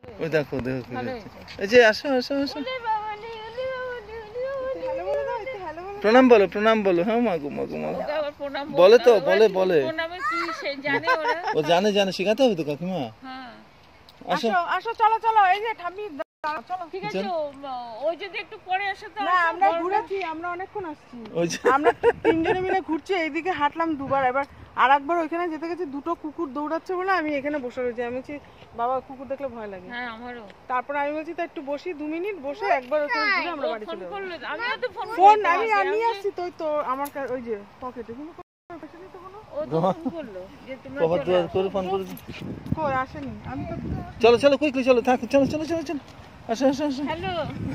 ওই দেখো দেখো, এই যে আসো আসো আসো, প্রণাম বলো প্রণাম বলো। হ্যাঁ মাগো মাগো মাগো বলে তো, বলে বলে, ও জানে জানে, শেখাতে হবে তো কাকিমা। আসো আসো, চলো চলো, এই যে ঠাম্মি চলো। ঠিক আছে, ওই যদি একটু পরে আসে তো। না আমরা ঘুরেছি, আমরা অনেকক্ষণ আসছি, আমরা তিনজনে মিলে ঘুরছি, এইদিকে হাঁটলাম দুবার, এবার আর একবার ওইখানে যেতে গেছি, দুটো কুকুর দৌড়াচ্ছে বলে আমি এখানে বসে রয়েছি। আমি বলছি বাবা কুকুর দেখলে ভয় লাগে। হ্যাঁ আমারও। তারপর আমি বলছি তা একটু বসি 2 মিনিট, বসে একবার ওখানে ঘুরে আমরা বাড়ি চলে যাবো। আমিও তো ফোন আমি নিয়ে আসছি তো আমার ওই যে পকেটে, কিন্তু আসেনি। আমি তো চলো চলো কুইকলি চলো, থাক চলো চলো চলো চলো, আসো আসো আসো। হ্যালো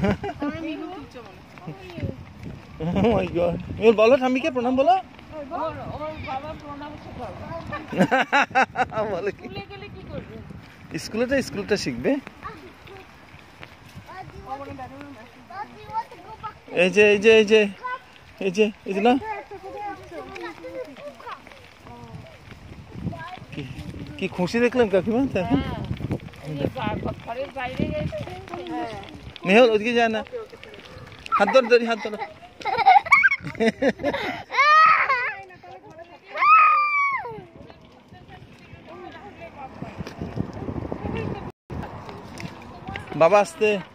ও মাই গড, এবার বলো ঠাম্মিকে প্রণাম বলো। ওর বাবা প্রণাম শেখাবে। বলে কি স্কুলে গেলে কি করবে? স্কুলটা শিখবে। এই যে এই যে এই যে এই যে এই যে না, কি খুশি দেখলাম কাকিমা। দেখো নেহল ওদিকে যায় না, হাত ধর ধরি, হাত ধরো। বাবা আসতে